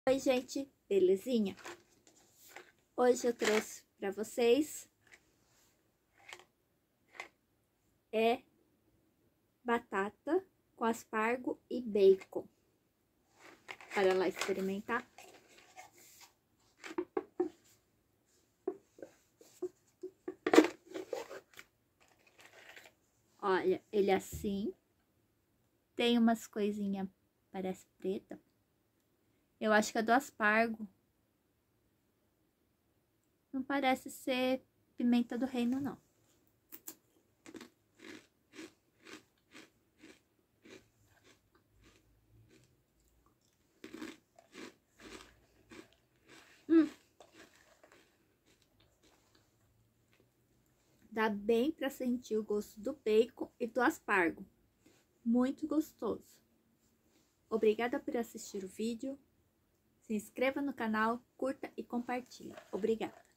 Oi, gente, belezinha? Hoje eu trouxe para vocês batata com aspargo e bacon. Para lá experimentar. Olha, ele assim, tem umas coisinhas, parece preta. Eu acho que é do aspargo. Não parece ser pimenta do reino, não. Dá bem para sentir o gosto do bacon e do aspargo. Muito gostoso. Obrigada por assistir o vídeo. Se inscreva no canal, curta e compartilhe. Obrigada.